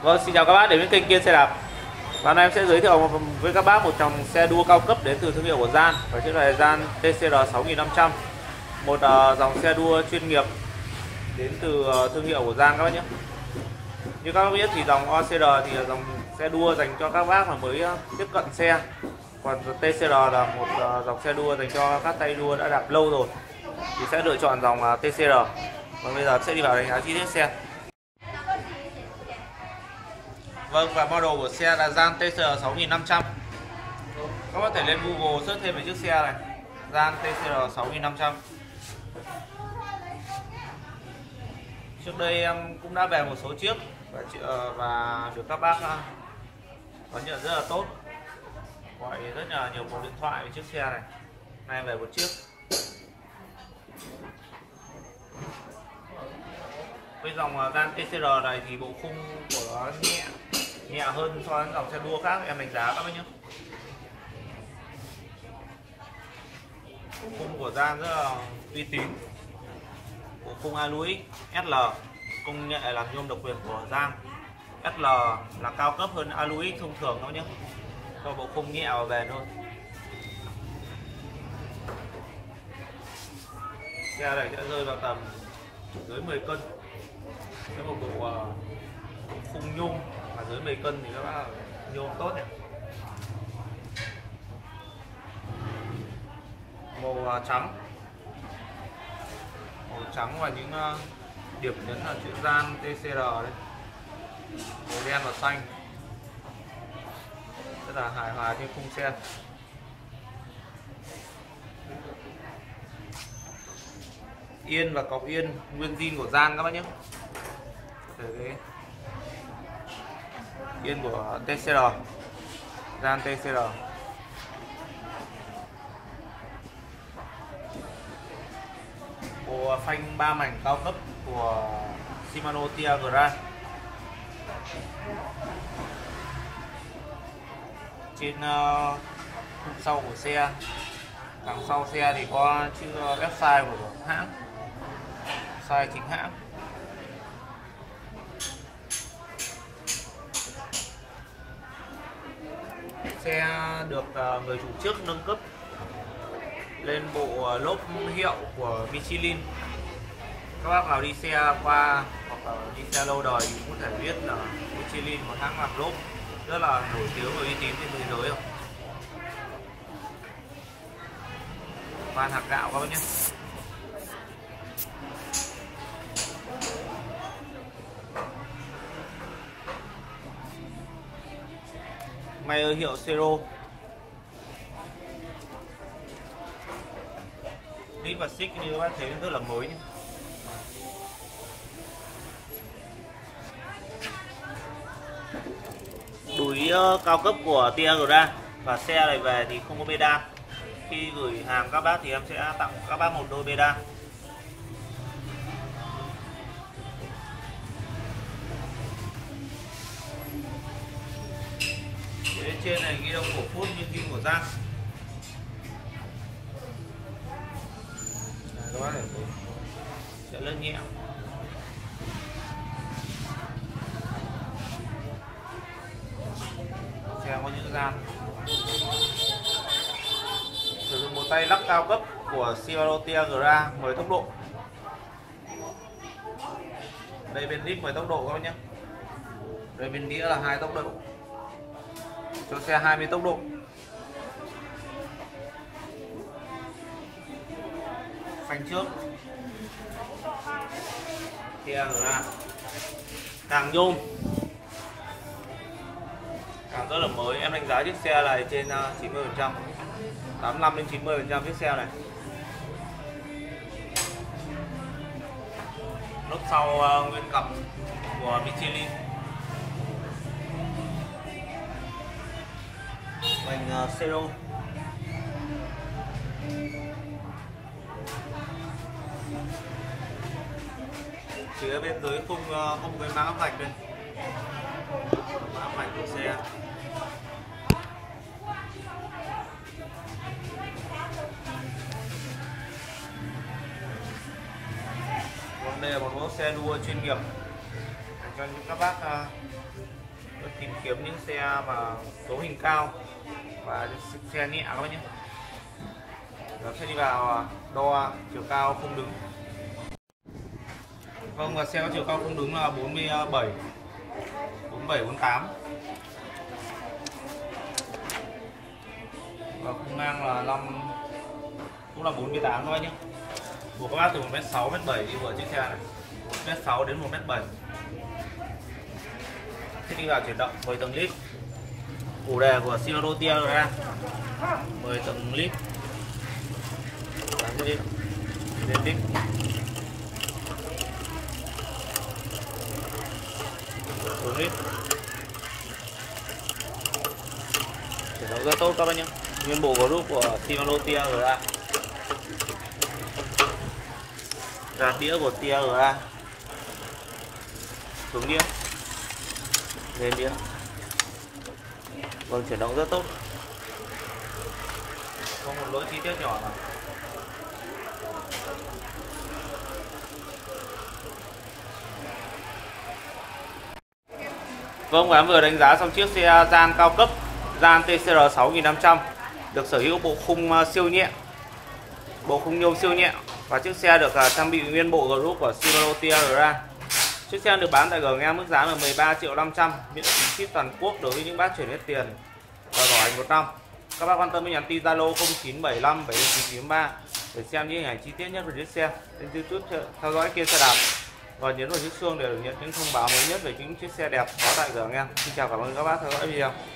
Vâng, xin chào các bác đến với kênh Kiên Xe Đạp. Và hôm nay em sẽ giới thiệu với các bác một dòng xe đua cao cấp đến từ thương hiệu của Gian. Và chiếc này Gian TCR 6500, một dòng xe đua chuyên nghiệp đến từ thương hiệu của Gian các bác nhé. Như các bác biết thì dòng OCR thì là dòng xe đua dành cho các bác mà mới tiếp cận xe. Còn TCR là một dòng xe đua dành cho các tay đua đã đạp lâu rồi, thì sẽ lựa chọn dòng TCR. Và bây giờ sẽ đi vào đánh giá chi tiết xe. Vâng, và model của xe là Gian TCR 6500. Các bác có thể lên Google search thêm về chiếc xe này, Gian TCR 6500. Trước đây em cũng đã về một số chiếc và được các bác đón nhận rất là tốt, gọi rất là nhiều cuộc điện thoại về chiếc xe này. Nay về một chiếc. Với dòng Gian TCR này thì bộ khung của nó nhẹ hơn so với dòng xe đua khác, em đánh giá các bác nhé. Bộ khung của Gian rất là uy tín. Bộ khung Aluix SL, công nghệ làm nhôm độc quyền của Gian. SL là cao cấp hơn Aluix thông thường các bác nhé, cho bộ khung nhẹ và bền hơn. Xe này sẽ rơi vào tầm dưới 10 cân. Với một bộ khung nhôm mà dưới 10 cân thì các bác nhôm tốt nhỉ. Màu trắng và những điểm nhấn là chữ Gian TCR đấy, màu đen và xanh, rất là hài hòa trên khung xe. Yên và cọc yên nguyên zin của Gian các bác nhé. Cái yên của TCR, Gian TCR. Bộ phanh 3 mảnh cao cấp của Shimano Tiagra. Trên khung sau của xe, đằng sau xe thì có chữ website của hãng, size chính hãng. Xe được người chủ trước nâng cấp lên bộ lốp hiệu của Michelin. Các bác nào đi xe qua hoặc là đi xe lâu đời thì cũng có thể biết là Michelin, một hãng làm lốp rất là nổi tiếng và uy tín trên thế giới rồi. Van hạt gạo các bác nhé. May ở hiệu Zero. Lít và xích như các bác thấy rất là mới nhé. Đuối cao cấp của Tiagra. Và xe này về thì không có bê đan. Khi gửi hàng các bác thì em sẽ tặng các bác một đôi bê đan. Trên này ghi đông cổ phút như kim của Gian. Đó này sẽ lên nhẹ. Xe có những Gian. Sử dụng một tay lắc cao cấp của Shimano Tiagra 10 tốc độ. Đây bên lip 10 tốc độ các bác nhé. Đây bên đĩa là 2 tốc độ. Cho xe 20 tốc độ. Phanh trước Tiagra, càng nhôm càng rất là mới. Em đánh giá chiếc xe này trên 90%, 85 đến 90% chiếc xe này. Lốp sau nguyên cặp của Michelin. Vành Zero. Chỉ ở bên dưới khung không có mã vạch đây, mã vạch của xe. Còn đây là một mẫu xe đua chuyên nghiệp cho những các bác tìm kiếm những xe mà số hình cao và xe nhẹ các bác nhé. Nó sẽ đi vào đo chiều cao không đứng. Vâng, và xe có chiều cao không đứng là 47, 48. Và khung ngang là 5, cũng là 48 các bác nhé. Của các bác từ 1m6, 1m7 đi vừa chiếc xe này, 1m6 đến 1m7. Thế đi vào chuyển động 10 tầng lít. Chủ đề của Shimano TR 10 tầng lít. Lên lít. Xuống lít. Chuyển động rất tốt các bác nhé. Nguyên bộ group của Shimano TR ra đĩa của TR xuống đĩa, lên đĩa. Vâng, chuyển động rất tốt, không một lỗi chi tiết nhỏ nào. Vâng, và em vừa đánh giá xong chiếc xe gian cao cấp gian TCR 6500 được sở hữu bộ khung siêu nhẹ, bộ khung nhôm siêu nhẹ, và chiếc xe được trang bị nguyên bộ group của Shimano TR. Chiếc xe được bán tại cửa nghe mức giá là 13.500.000, miễn phí ship toàn quốc đối với những bác chuyển hết tiền và bảo hành 1 năm. Các bác quan tâm nhắn tin Zalo 0975 7993 để xem những hình ảnh chi tiết nhất về chiếc xe. Trên YouTube theo dõi Kia Xe Đạp và nhấn vào chiếc chuông để được nhận những thông báo mới nhất về những chiếc xe đẹp có tại cửa nghe. Xin chào, cảm ơn các bác theo dõi video.